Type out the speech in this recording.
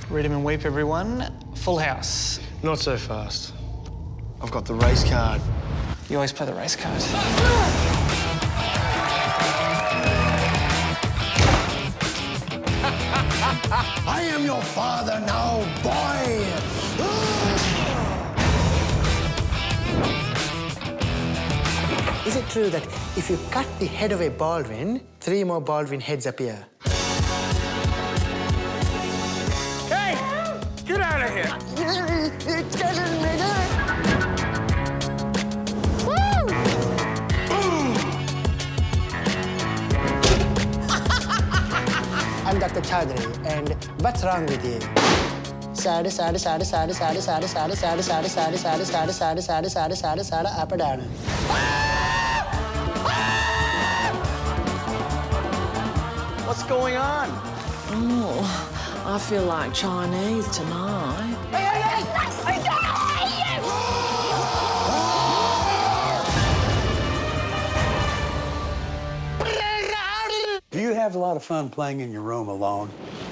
Read 'em and weep, everyone. Full house. Not so fast. I've got the race card. You always play the race card. I am your father now, boy! Is it true that if you cut the head of a Baldwin, 3 more Baldwin heads appear? Hey! Get out of here! It's getting me. I'm Dr. Chaudhary, and what's wrong with you? Sada, sada, sada, sada, sada, sada, sada, sada, sada, sada, sada, sada, sada, sada, sada, sada, sada, up or down? What's going on? Oh, I feel like Chinese tonight. Do you have a lot of fun playing in your room alone?